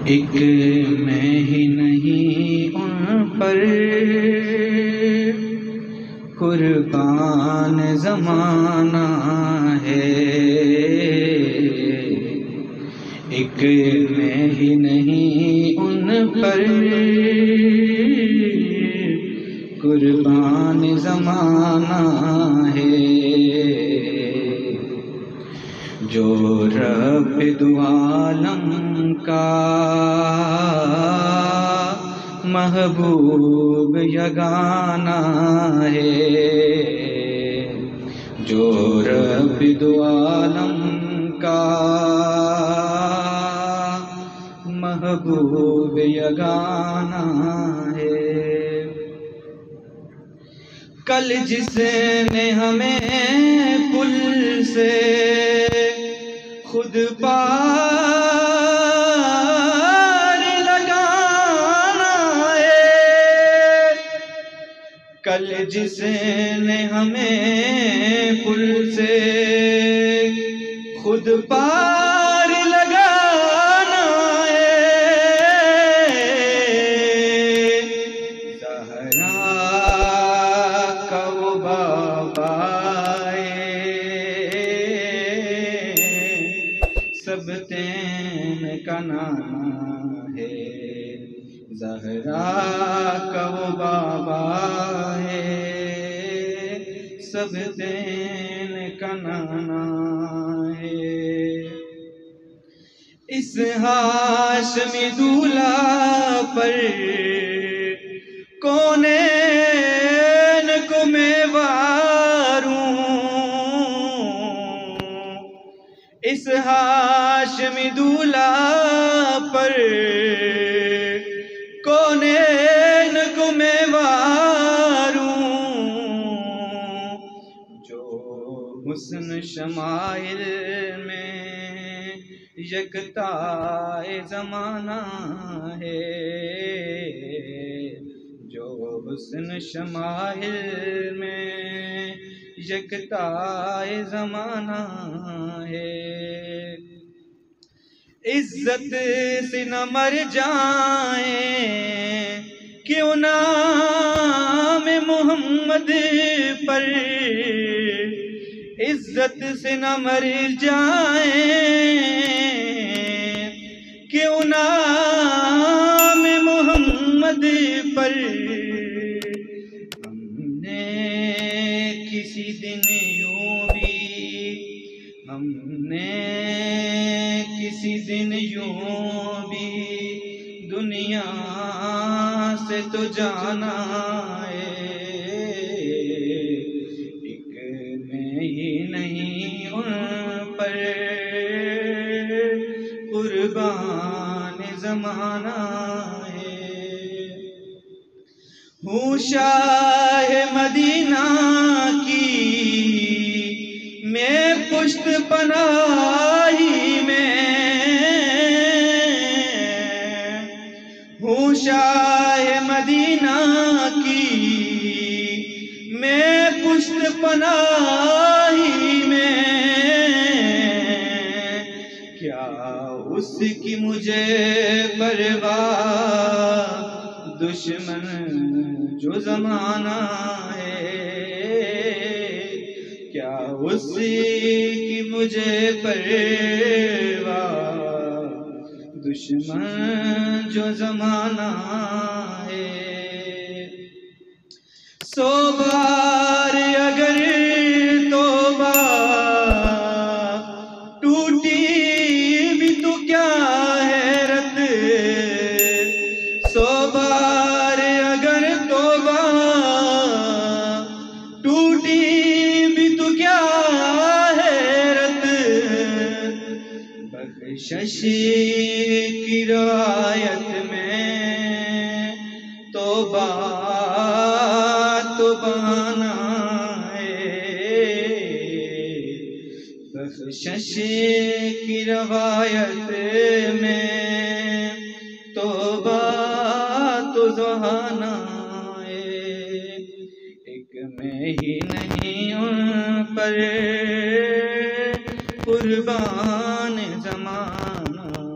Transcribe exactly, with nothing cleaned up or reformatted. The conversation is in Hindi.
एक मैं ही नहीं उन पर कुर्बान ज़माना है। एक मैं ही नहीं उन पर कुर्बान ज़माना है। जो रब दो आलम का महबूब यगाना है। जो रब दो आलम का महबूब यगाना है। कल जिसने हमें पुल से खुद पार लगाना है। कल जिसने हमें पुल से खुद पार लगाना है। ज़हरा का वो बाबाए सब तेन का नाना है। ज़हरा का वो बाबा है सब तेन का नाना है। इस हाशमी दूल्हा पर कौनैन को मैं वारूं। इस हाशमी दूल्हा पर कौनैन को मैं वारूं। जो हुस्न शमाइल में यकताए ज़माना है। जो हुस्न शमाइल में यकताए ज़माना है। इज्जत से न मर जाए क्यों नाम मोहम्मद पर। इज्जत से न मर जाए क्यों नाम मोहम्मद पर। हमने किसी दिन यूं भी हमने किसी दिन यूं भी दुनिया से तो जाना है। एक मैं ही नहीं उन पर कुर्बान ज़माना है। हूँ शाह मदीना की मैं पुश्त पनाही में। हूँ शाह मदीना की मैं पुश्त पनाही में। क्या उसकी मुझे परवाह दुश्मन जो ज़माना है। क्या उसकी मुझे परवाह दुश्मन जो ज़माना है। सौ बार अगर तौबा टूटी भी तो क्या हैरत। सौ बार अगर तौबा टूटी भी तो क्या हैरत। बख्शिश की रिवायत में तौबा तो बहाना है। बख्शिश की रिवायत में तौबा तो बहाना है। एक मैं ही नहीं उन पर कुर्बान ज़माना